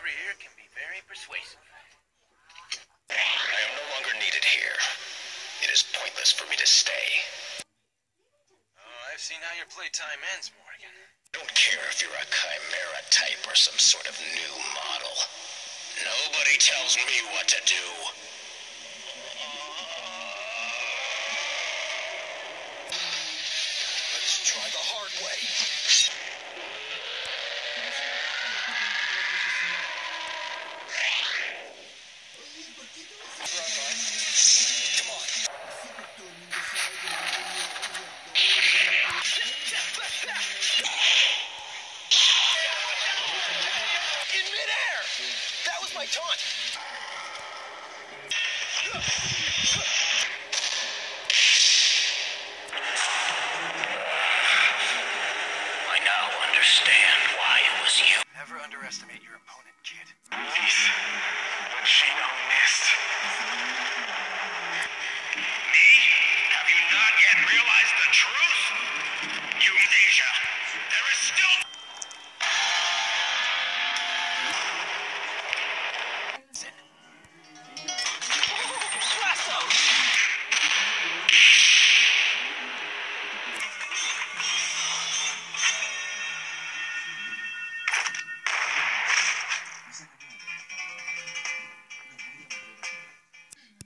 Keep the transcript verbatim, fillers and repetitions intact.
here can be very persuasive. I am no longer needed here. It is pointless for me to stay. Oh, I've seen how your playtime ends, Morgan. I don't care if you're a chimera type or some sort of new model. Nobody tells me what to do. Let's try the hard way. Come on. In midair! That was my taunt! I now understand why it was you. Never underestimate your opponent, kid. Please, but she don't miss. Me? Have you not yet realized the truth?